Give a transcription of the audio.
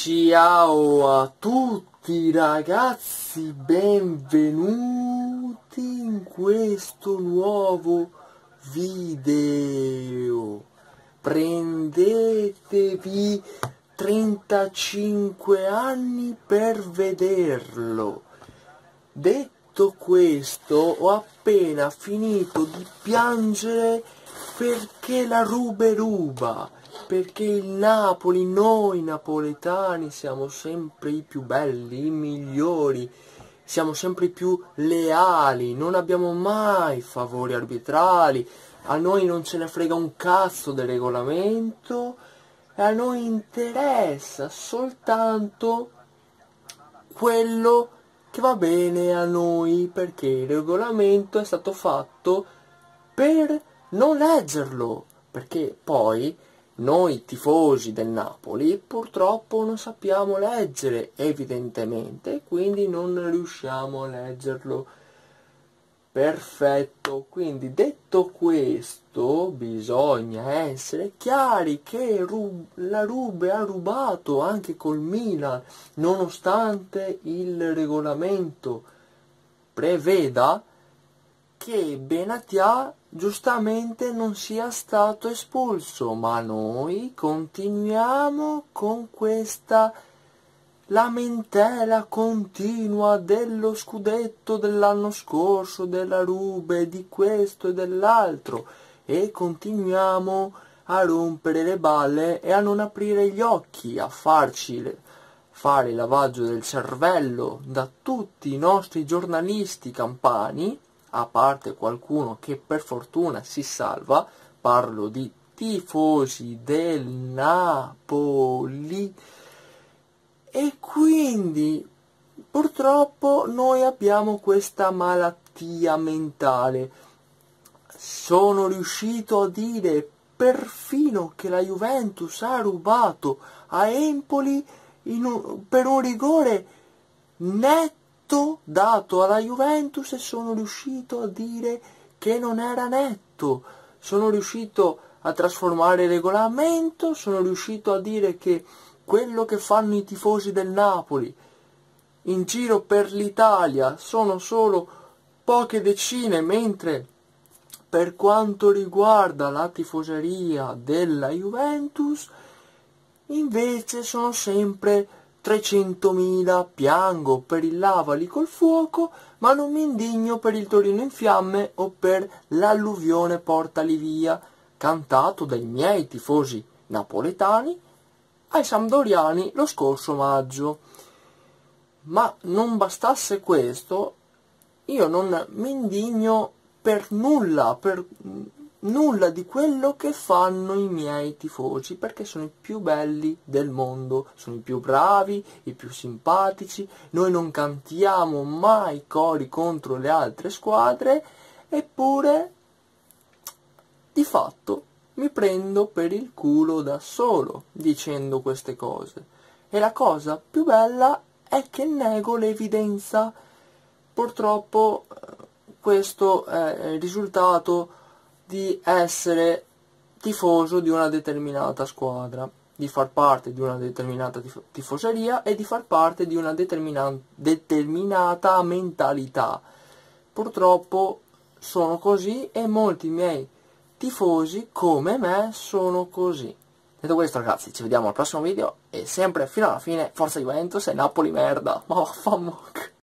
Ciao a tutti ragazzi, benvenuti in questo nuovo video. Prendetevi 35 anni per vederlo. Detto questo, ho appena finito di piangere perché la ruba. Perché il Napoli, noi napoletani, siamo sempre i più belli, i migliori, siamo sempre i più leali, non abbiamo mai favori arbitrali, a noi non ce ne frega un cazzo del regolamento, e a noi interessa soltanto quello che va bene a noi, perché il regolamento è stato fatto per non leggerlo, perché poi noi tifosi del Napoli purtroppo non sappiamo leggere, evidentemente, quindi non riusciamo a leggerlo. Perfetto, quindi detto questo bisogna essere chiari che la Rube ha rubato anche col Milan, nonostante il regolamento preveda che Benatia giustamente non sia stato espulso, ma noi continuiamo con questa lamentela continua dello scudetto dell'anno scorso, della Rube, di questo e dell'altro, e continuiamo a rompere le balle e a non aprire gli occhi, a fare il lavaggio del cervello da tutti i nostri giornalisti campani, a parte qualcuno che per fortuna si salva, parlo di tifosi del Napoli. E quindi purtroppo noi abbiamo questa malattia mentale. Sono riuscito a dire perfino che la Juventus ha rubato a Empoli per un rigore netto dato alla Juventus, e sono riuscito a dire che non era netto. Sono riuscito a trasformare il regolamento, sono riuscito a dire che quello che fanno i tifosi del Napoli in giro per l'Italia sono solo poche decine, mentre per quanto riguarda la tifoseria della Juventus invece sono sempre 300.000. Piango per il Lavali col fuoco, ma non mi indigno per il Torino in fiamme o per l'alluvione portali via, cantato dai miei tifosi napoletani ai sampdoriani lo scorso maggio. Ma non bastasse questo, io non mi indigno per nulla di quello che fanno i miei tifosi, perché sono i più belli del mondo, sono i più bravi, i più simpatici, noi non cantiamo mai cori contro le altre squadre, eppure di fatto mi prendo per il culo da solo dicendo queste cose. E la cosa più bella è che nego l'evidenza. Purtroppo questo è il risultato di essere tifoso di una determinata squadra, di far parte di una determinata tifoseria e di far parte di una determinata mentalità. Purtroppo sono così e molti miei tifosi come me sono così. Detto questo ragazzi, ci vediamo al prossimo video e sempre fino alla fine forza Juventus e Napoli merda, ma vaffanculo.